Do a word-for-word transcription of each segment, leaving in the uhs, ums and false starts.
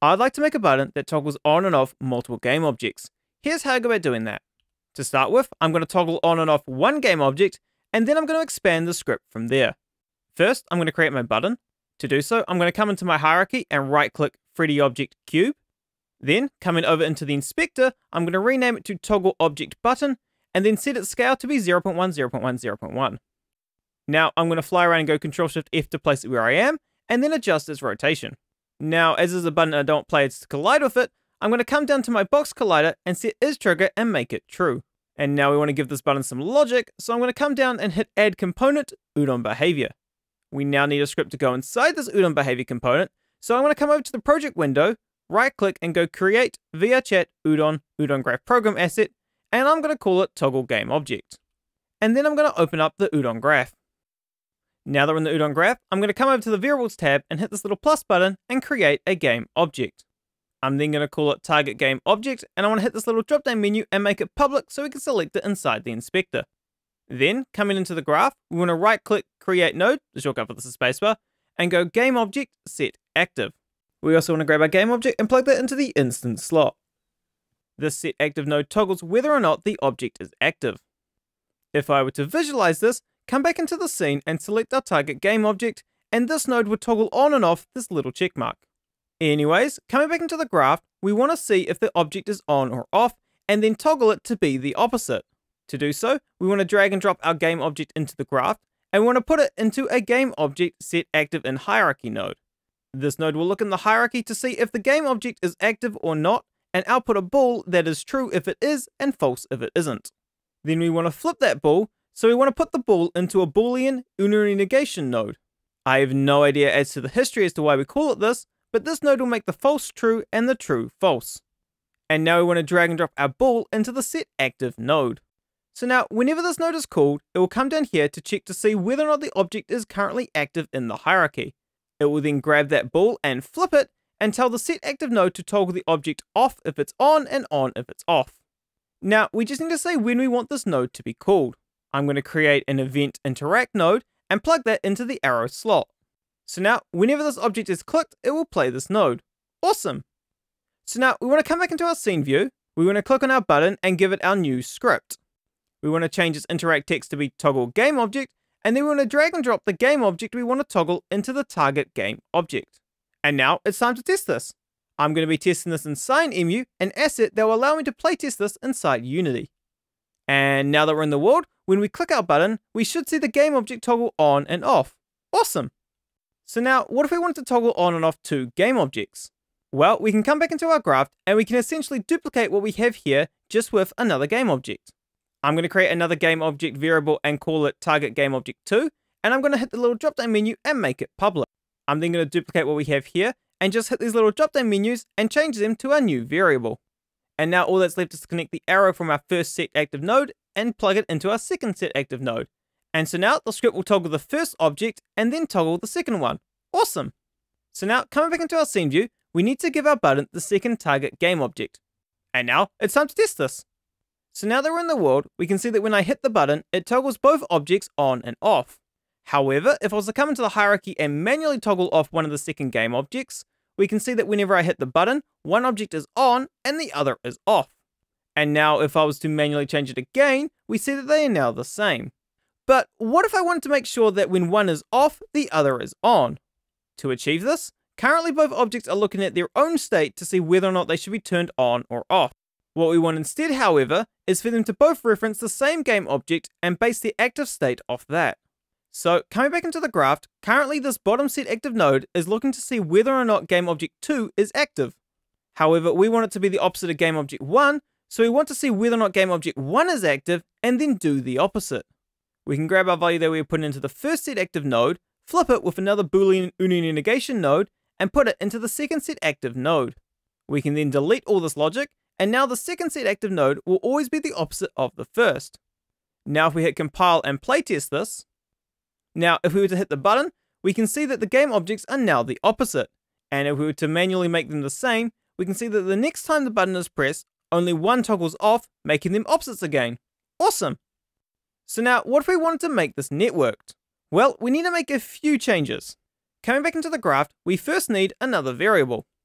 I'd like to make a button that toggles on and off multiple GameObjects. Here's how I go about doing that. To start with, I'm going to toggle on and off one GameObject, and then I'm going to expand the script from there. First, I'm going to create my button. To do so, I'm going to come into my hierarchy and right-click three D Object Cube. Then, coming over into the inspector, I'm going to rename it to Toggle Object Button, and then set its scale to be zero point one, zero point one, zero point one. Now, I'm going to fly around and go Control Shift F to place it where I am, and then adjust its rotation. Now, as is a button I don't play to collide with it, I'm going to come down to my box collider and set isTrigger and make it true. And now we want to give this button some logic, so I'm going to come down and hit Add Component, Udon Behavior. We now need a script to go inside this Udon Behavior component, so I'm going to come over to the project window, right-click and go Create VRChat Udon Udon Graph Program Asset, and I'm going to call it Toggle GameObject. And then I'm going to open up the Udon Graph. Now that we're in the Udon Graph, I'm going to come over to the Variables tab and hit this little plus button and create a GameObject. I'm then going to call it Target GameObject, and I want to hit this little drop-down menu and make it public so we can select it inside the inspector. Then, coming into the graph, we want to right-click Create Node, the shortcut for this is spacebar, and go GameObject Set Active. We also want to grab our GameObject and plug that into the instance slot. This Set Active node toggles whether or not the object is active. If I were to visualize this, come back into the scene and select our target GameObject, and this node would toggle on and off this little check mark. Anyways, coming back into the graph, we want to see if the object is on or off, and then toggle it to be the opposite. To do so, we want to drag and drop our GameObject into the graph, and we want to put it into a GameObject Set Active in Hierarchy node. This node will look in the hierarchy to see if the GameObject is active or not, and output a bool that is true if it is, and false if it isn't. Then we want to flip that bool, so we want to put the bool into a Boolean unary negation node. I have no idea as to the history as to why we call it this, but this node will make the false true and the true false. And now we want to drag and drop our bool into the Set Active node. So now, whenever this node is called, it will come down here to check to see whether or not the object is currently active in the hierarchy. It will then grab that bool and flip it, and tell the Set Active node to toggle the object off if it's on and on if it's off. Now, we just need to say when we want this node to be called. I'm going to create an Event Interact node and plug that into the arrow slot. So now, whenever this object is clicked, it will play this node. Awesome! So now, we want to come back into our scene view, we want to click on our button and give it our new script. We want to change its interact text to be Toggle GameObject, and then we want to drag and drop the GameObject we want to toggle into the target GameObject. And now, it's time to test this. I'm going to be testing this in SignEmu, an asset that will allow me to playtest this inside Unity. And now that we're in the world, when we click our button, we should see the GameObject toggle on and off. Awesome! So now, what if we wanted to toggle on and off two GameObjects? Well, we can come back into our graph, and we can essentially duplicate what we have here, just with another GameObject. I'm going to create another GameObject variable and call it Target GameObject two, and I'm going to hit the little drop-down menu and make it public. I'm then going to duplicate what we have here, and just hit these little drop-down menus and change them to our new variable. And now all that's left is to connect the arrow from our first Set Active node and plug it into our second Set Active node. And so now the script will toggle the first object and then toggle the second one. Awesome! So now, coming back into our scene view, we need to give our button the second target GameObject. And now, it's time to test this. So now that we're in the world, we can see that when I hit the button, it toggles both objects on and off. However, if I was to come into the hierarchy and manually toggle off one of the second GameObjects, we can see that whenever I hit the button, one object is on and the other is off. And now if I was to manually change it again, we see that they are now the same. But what if I wanted to make sure that when one is off, the other is on? To achieve this, currently both objects are looking at their own state to see whether or not they should be turned on or off. What we want instead, however, is for them to both reference the same GameObject and base their active state off that. So, coming back into the graph, currently this bottom Set Active node is looking to see whether or not GameObject two is active. However, we want it to be the opposite of GameObject one, so we want to see whether or not GameObject one is active, and then do the opposite. We can grab our value that we were putting into the first Set Active node, flip it with another Boolean unary negation node, and put it into the second Set Active node. We can then delete all this logic, and now the second Set Active node will always be the opposite of the first. Now if we hit compile and playtest this, now if we were to hit the button, we can see that the GameObjects are now the opposite. And if we were to manually make them the same, we can see that the next time the button is pressed, only one toggles off, making them opposites again. Awesome! So now, what if we wanted to make this networked? Well, we need to make a few changes. Coming back into the graph, we first need another variable.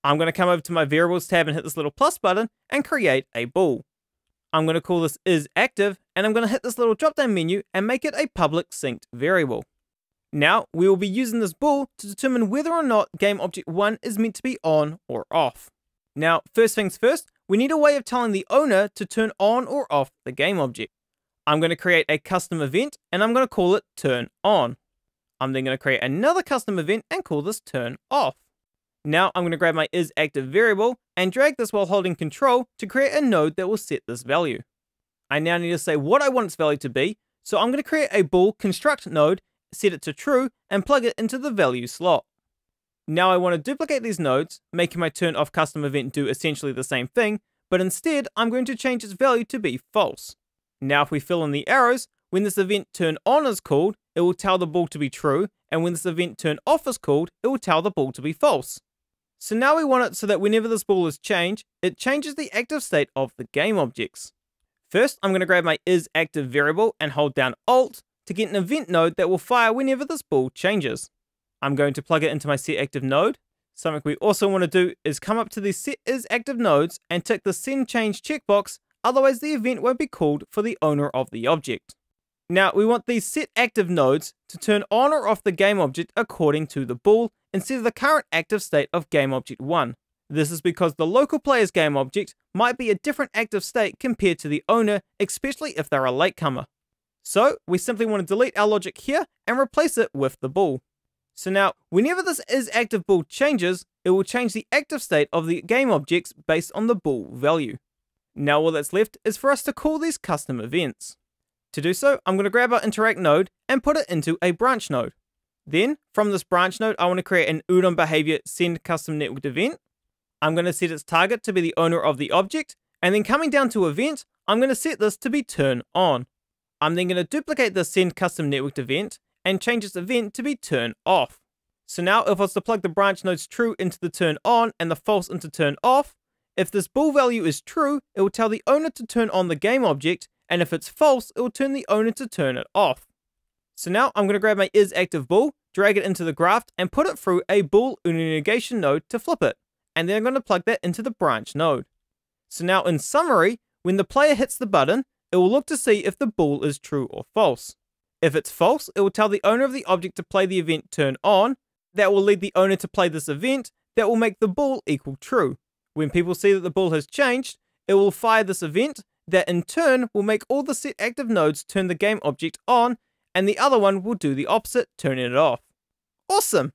I'm going to come over to my variables tab and hit this little plus button and create a bool. I'm going to call this isActive, and I'm going to hit this little drop down menu and make it a public synced variable. Now we will be using this bool to determine whether or not GameObject one is meant to be on or off. Now first things first, we need a way of telling the owner to turn on or off the GameObject. I'm going to create a custom event and I'm going to call it turn on. I'm then going to create another custom event and call this turn off. Now I'm going to grab my isActive variable and drag this while holding control to create a node that will set this value. I now need to say what I want its value to be, so I'm going to create a bool construct node, set it to true, and plug it into the value slot. Now I want to duplicate these nodes, making my turn off custom event do essentially the same thing, but instead I'm going to change its value to be false. Now if we fill in the arrows, when this event turn on is called, it will tell the bool to be true, and when this event turn off is called, it will tell the bool to be false. So now we want it so that whenever this bool is changed, it changes the active state of the GameObjects. First, I'm going to grab my isActive variable and hold down Alt to get an event node that will fire whenever this bool changes. I'm going to plug it into my setActive node. Something we also want to do is come up to the setIsActive nodes and tick the send change checkbox, otherwise the event won't be called for the owner of the object. Now we want these setActive nodes to turn on or off the GameObject according to the bool instead of the current active state of GameObject one. This is because the local player's GameObject might be a different active state compared to the owner, especially if they're a latecomer. So we simply want to delete our logic here and replace it with the bool. So now, whenever this isActive bool changes, it will change the active state of the GameObjects based on the bool value. Now all that's left is for us to call these custom events. To do so, I'm going to grab our interact node and put it into a branch node. Then, from this branch node, I want to create an Udon behavior send custom networked event. I'm going to set its target to be the owner of the object, and then coming down to event, I'm going to set this to be turn on. I'm then going to duplicate the send custom networked event and change its event to be turn off. So now if I was to plug the branch node's true into the turn on and the false into turn off, if this bool value is true, it will tell the owner to turn on the GameObject, and if it's false, it will tell the owner to turn it off. So now I'm going to grab my isActive bool, drag it into the graph, and put it through a bool negation node to flip it, and then I'm going to plug that into the branch node. So now in summary, when the player hits the button, it will look to see if the bool is true or false. If it's false, it will tell the owner of the object to play the event turn on. That will lead the owner to play this event that will make the bool equal true. When people see that the bool has changed, it will fire this event that in turn will make all the setActive nodes turn the GameObject on, and the other one will do the opposite, turning it off. Awesome!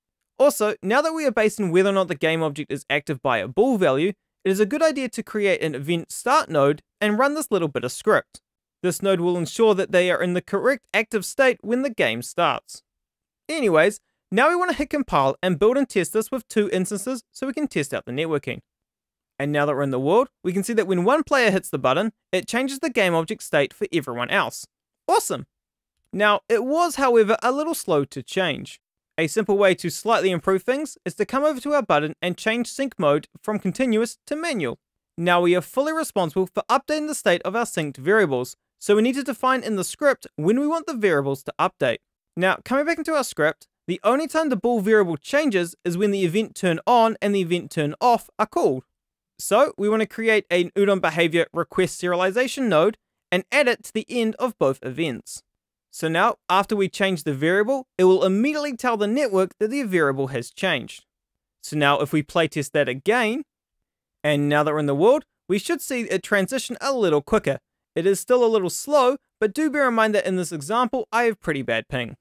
Also, now that we are basing whether or not the GameObject is active by a bool value, it is a good idea to create an event start node and run this little bit of script. This node will ensure that they are in the correct active state when the game starts. Anyways, now we want to hit compile and build and test this with two instances so we can test out the networking. And now that we're in the world, we can see that when one player hits the button, it changes the GameObject state for everyone else. Awesome! Now, it was, however, a little slow to change. A simple way to slightly improve things is to come over to our button and change sync mode from continuous to manual. Now we are fully responsible for updating the state of our synced variables, so we need to define in the script when we want the variables to update. Now, coming back into our script, the only time the bool variable changes is when the event turn on and the event turn off are called. So we want to create an Udon behavior request serialization node and add it to the end of both events. So now, after we change the variable, it will immediately tell the network that the variable has changed. So now if we playtest that again, and now that we're in the world, we should see it transition a little quicker. It is still a little slow, but do bear in mind that in this example, I have pretty bad ping.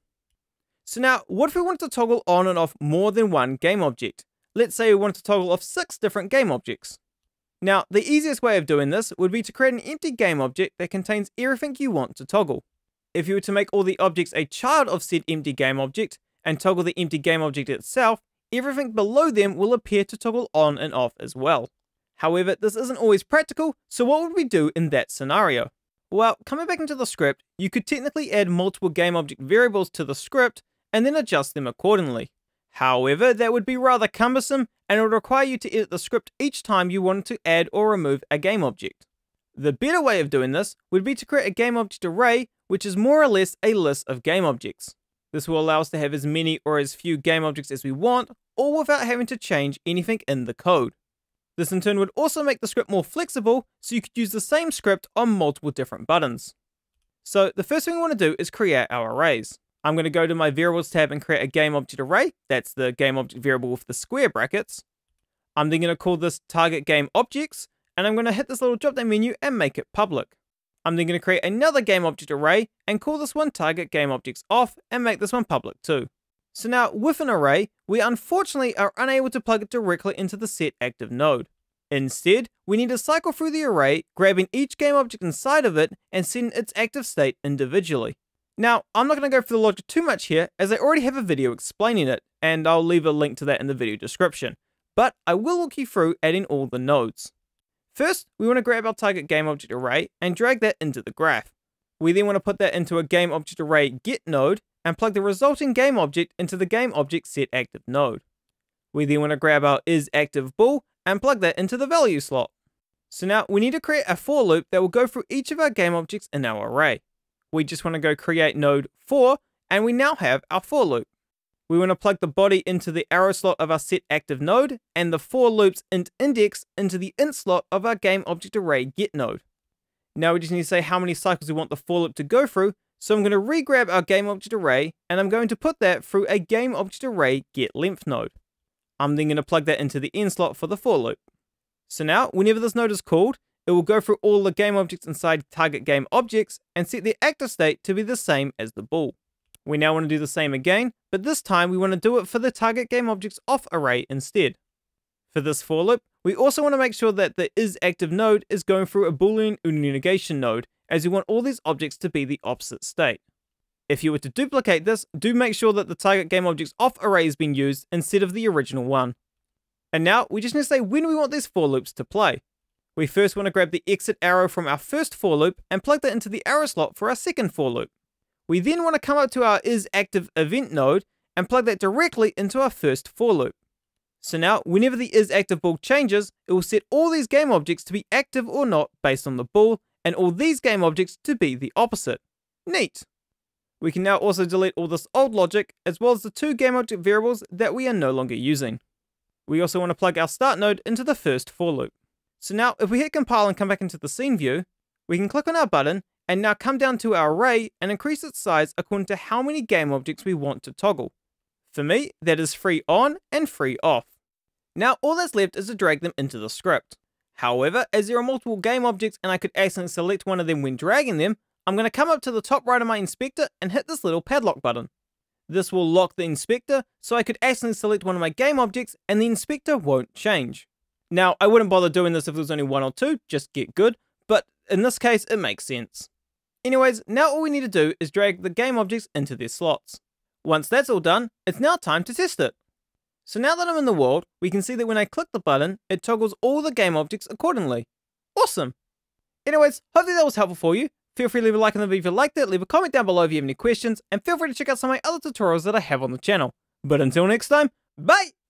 So now, what if we wanted to toggle on and off more than one GameObject? Let's say we wanted to toggle off six different GameObjects. Now, the easiest way of doing this would be to create an empty GameObject that contains everything you want to toggle. If you were to make all the objects a child of said empty GameObject and toggle the empty GameObject itself, everything below them will appear to toggle on and off as well. However, this isn't always practical, so what would we do in that scenario? Well, coming back into the script, you could technically add multiple GameObject variables to the script and then adjust them accordingly. However, that would be rather cumbersome and it would require you to edit the script each time you wanted to add or remove a GameObject. The better way of doing this would be to create a GameObject array, which is more or less a list of GameObjects. This will allow us to have as many or as few GameObjects as we want, all without having to change anything in the code. This in turn would also make the script more flexible, so you could use the same script on multiple different buttons. So the first thing we want to do is create our arrays. I'm going to go to my variables tab and create a GameObject array. That's the GameObject variable with the square brackets. I'm then going to call this target GameObjects, and I'm going to hit this little drop down menu and make it public. I'm then going to create another GameObject array and call this one target GameObjects off and make this one public too. So now with an array, we unfortunately are unable to plug it directly into the setActive node. Instead, we need to cycle through the array, grabbing each GameObject inside of it and setting its active state individually. Now, I'm not going to go through the logic too much here, as I already have a video explaining it, and I'll leave a link to that in the video description. But I will walk you through adding all the nodes. First, we want to grab our target GameObject array and drag that into the graph. We then want to put that into a GameObject array get node and plug the resulting GameObject into the GameObject setActive node. We then want to grab our isActiveBool and plug that into the value slot. So now we need to create a for loop that will go through each of our GameObjects in our array. We just want to go create node for, and we now have our for loop. We want to plug the body into the arrow slot of our setActive node and the for loops int index into the int slot of our GameObject array get node. Now we just need to say how many cycles we want the for loop to go through, so I'm going to re-grab our GameObject array and I'm going to put that through a GameObject array get length node. I'm then going to plug that into the end slot for the for loop. So now, whenever this node is called, it will go through all the GameObjects inside target GameObjects and set their active state to be the same as the bool. We now want to do the same again, but this time we want to do it for the target GameObjects off array instead. For this for loop, we also want to make sure that the isActive node is going through a Boolean negation node, as we want all these objects to be the opposite state. If you were to duplicate this, do make sure that the target GameObjects off array is being used instead of the original one. And now we just need to say when we want these for loops to play. We first want to grab the exit arrow from our first for loop and plug that into the arrow slot for our second for loop. We then want to come up to our isActiveEvent node and plug that directly into our first for loop. So now, whenever the isActiveBool changes, it will set all these GameObjects to be active or not based on the bool, and all these GameObjects to be the opposite. Neat! We can now also delete all this old logic, as well as the two GameObject variables that we are no longer using. We also want to plug our start node into the first for loop. So now, if we hit compile and come back into the scene view, we can click on our button, and now come down to our array and increase its size according to how many GameObjects we want to toggle. For me, that is free on and free off. Now all that's left is to drag them into the script. However, as there are multiple GameObjects and I could accidentally select one of them when dragging them, I'm going to come up to the top right of my inspector and hit this little padlock button. This will lock the inspector, so I could accidentally select one of my GameObjects and the inspector won't change. Now, I wouldn't bother doing this if there was only one or two, just get good, but in this case it makes sense. Anyways, now all we need to do is drag the GameObjects into their slots. Once that's all done, it's now time to test it. So now that I'm in the world, we can see that when I click the button, it toggles all the GameObjects accordingly. Awesome! Anyways, hopefully that was helpful for you. Feel free to leave a like on the video if you liked it, leave a comment down below if you have any questions, and feel free to check out some of my other tutorials that I have on the channel. But until next time, bye!